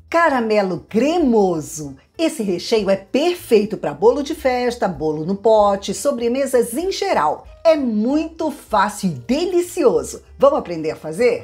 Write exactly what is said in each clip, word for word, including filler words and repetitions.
Caramelo cremoso. Esse recheio é perfeito para bolo de festa, bolo no pote, sobremesas em geral. É muito fácil e delicioso. Vamos aprender a fazer?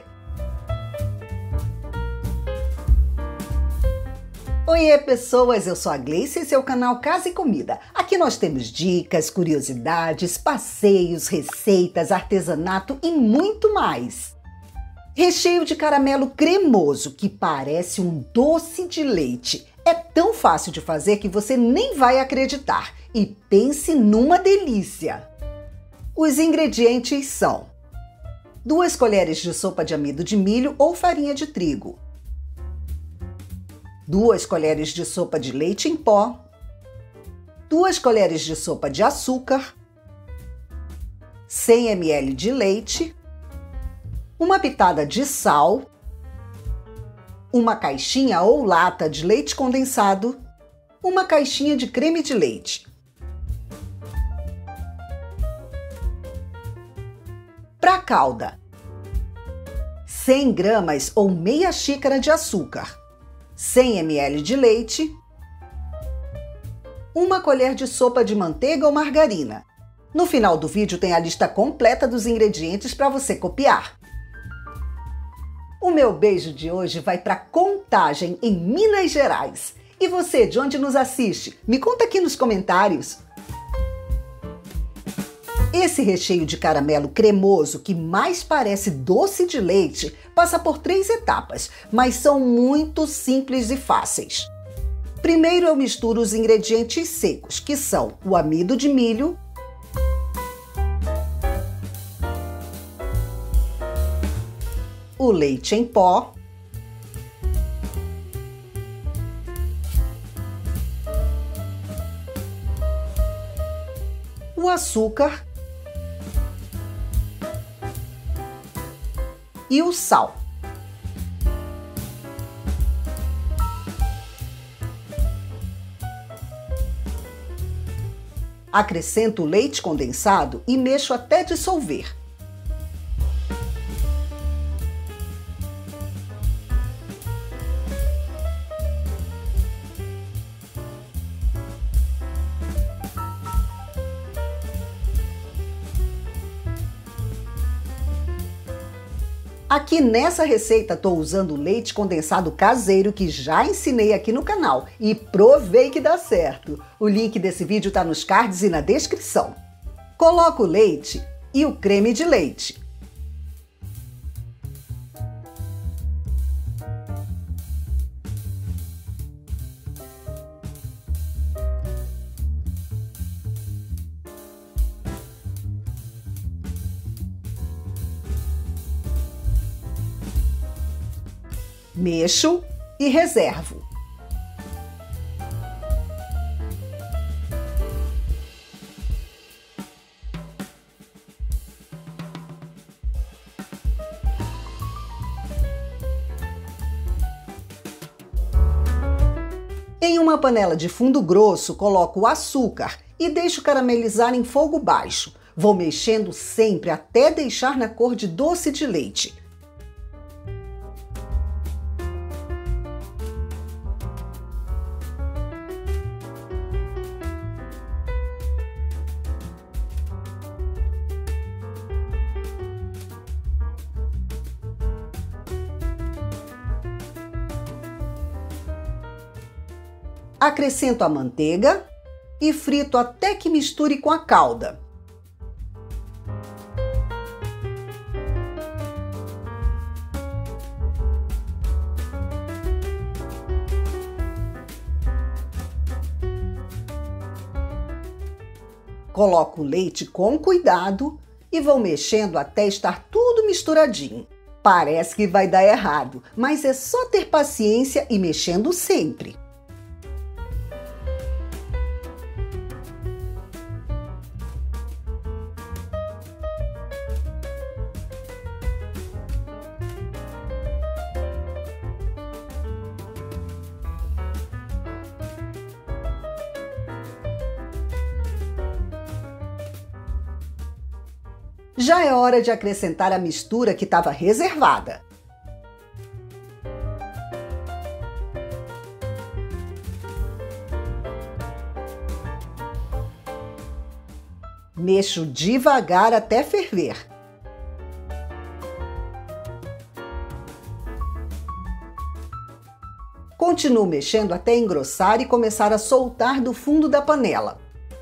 Oiê, pessoas! Eu sou a Gleice e esse é o canal Casa e Comida. Aqui nós temos dicas, curiosidades, passeios, receitas, artesanato e muito mais. Recheio de caramelo cremoso, que parece um doce de leite. É tão fácil de fazer que você nem vai acreditar. E pense numa delícia! Os ingredientes são duas colheres de sopa de amido de milho ou farinha de trigo, duas colheres de sopa de leite em pó, duas colheres de sopa de açúcar, cem mililitros de leite, uma pitada de sal, uma caixinha ou lata de leite condensado, uma caixinha de creme de leite. Para calda, cem gramas ou meia xícara de açúcar, cem mililitros de leite, uma colher de sopa de manteiga ou margarina. No final do vídeo tem a lista completa dos ingredientes para você copiar. O meu beijo de hoje vai para Contagem, em Minas Gerais. E você, de onde nos assiste? Me conta aqui nos comentários. Esse recheio de caramelo cremoso, que mais parece doce de leite, passa por três etapas, mas são muito simples e fáceis. Primeiro eu misturo os ingredientes secos, que são o amido de milho, o leite em pó, o açúcar e o sal. Acrescento o leite condensado e mexo até dissolver. Aqui nessa receita estou usando o leite condensado caseiro que já ensinei aqui no canal e provei que dá certo. O link desse vídeo está nos cards e na descrição. Coloco o leite e o creme de leite. Mexo e reservo. Em uma panela de fundo grosso, coloco o açúcar e deixo caramelizar em fogo baixo. Vou mexendo sempre até deixar na cor de doce de leite. Acrescento a manteiga e frito até que misture com a calda. Coloco o leite com cuidado e vou mexendo até estar tudo misturadinho. Parece que vai dar errado, mas é só ter paciência e mexendo sempre. Já é hora de acrescentar a mistura que estava reservada. Mexo devagar até ferver. Continuo mexendo até engrossar e começar a soltar do fundo da panela.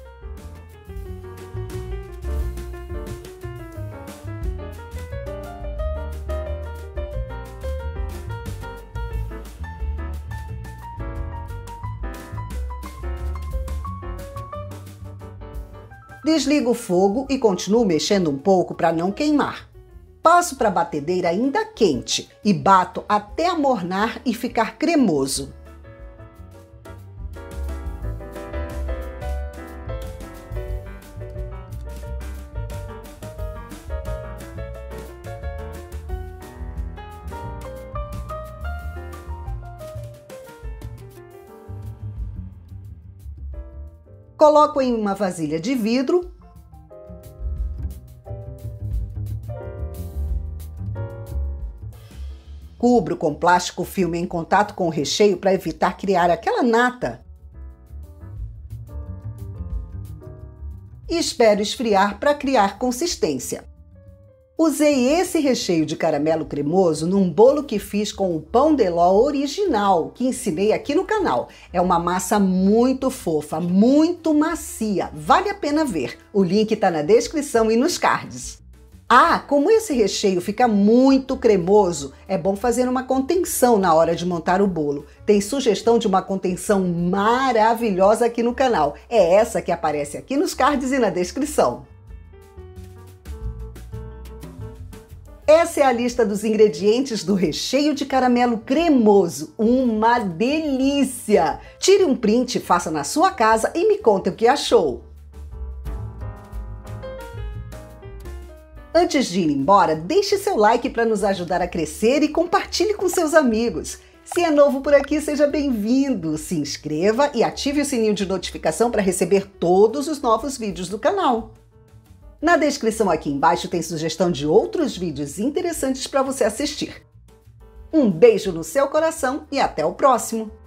Desligo o fogo e continuo mexendo um pouco para não queimar. Passo para a batedeira ainda quente e bato até amornar e ficar cremoso. Coloco em uma vasilha de vidro. Cubro com plástico filme em contato com o recheio para evitar criar aquela nata. E espero esfriar para criar consistência. Usei esse recheio de caramelo cremoso num bolo que fiz com o pão de ló original, que ensinei aqui no canal. É uma massa muito fofa, muito macia. Vale a pena ver. O link está na descrição e nos cards. Ah, como esse recheio fica muito cremoso, é bom fazer uma contenção na hora de montar o bolo. Tem sugestão de uma contenção maravilhosa aqui no canal. É essa que aparece aqui nos cards e na descrição. Essa é a lista dos ingredientes do recheio de caramelo cremoso. Uma delícia! Tire um print, faça na sua casa e me conte o que achou. Antes de ir embora, deixe seu like para nos ajudar a crescer e compartilhe com seus amigos. Se é novo por aqui, seja bem-vindo! Se inscreva e ative o sininho de notificação para receber todos os novos vídeos do canal. Na descrição aqui embaixo tem sugestão de outros vídeos interessantes para você assistir. Um beijo no seu coração e até o próximo!